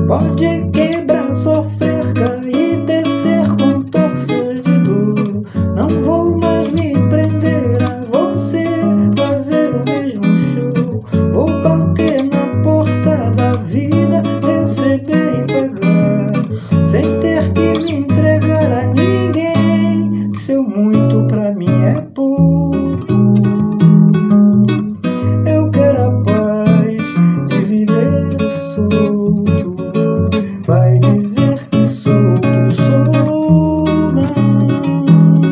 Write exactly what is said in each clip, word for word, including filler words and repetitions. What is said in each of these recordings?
Pode quebrar, sofrer, cair, descer com torcer de dor. Não vou mais me prender a você, fazer o mesmo show. Vou bater na porta da vida, receber e pagar, sem ter que me entregar a ninguém. Seu muito pra mim é pouco. Eu quero a paz de viver solto. Vai dizer que solto sou, não.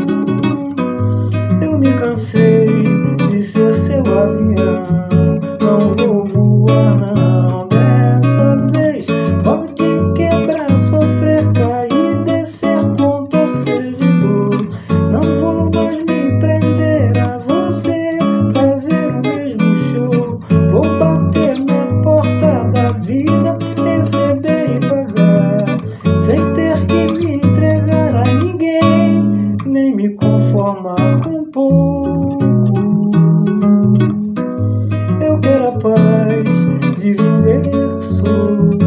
Eu me cansei de ser seu avião. Não vou voar, não. Dessa vez pode quebrar, sofrer, cair, descer com torcer de dor. Não vou mais me prender a você, fazer o mesmo show. Vou bater na porta da vida, receber e pagar, sem ter que me entregar a ninguém, nem me conformar com pouco. Eu quero a paz de viver solto.